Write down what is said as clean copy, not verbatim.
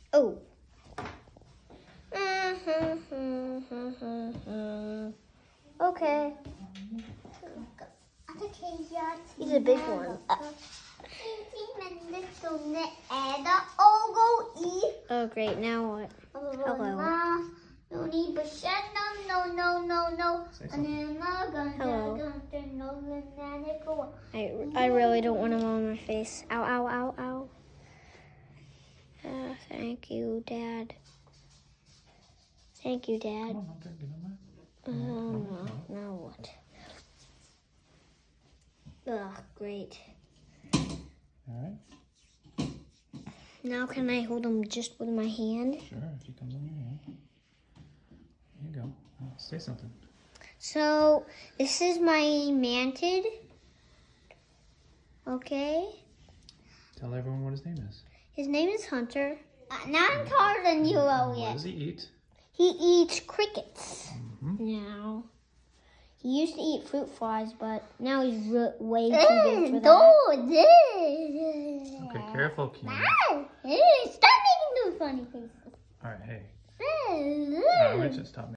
Oh. Okay. He's a big one. Oh, great. Now what? Hello. Hello. I really don't want him on my face. Ow, ow, ow, ow. Thank you, Dad. Thank you, Dad. No, now what? Ugh, great. All right. Now can I hold him just with my hand? Sure, if he comes on your hand. Here you go. Say something. So, this is my mantid. Okay. Tell everyone what his name is. His name is Hunter. Now I'm taller than you, Elliot. What does he eat? He eats crickets Mm-hmm. now. He used to eat fruit flies, but now he's way too big for that. Okay, careful, Keena. Stop making those funny faces. All right, hey. All right, Richard, stop.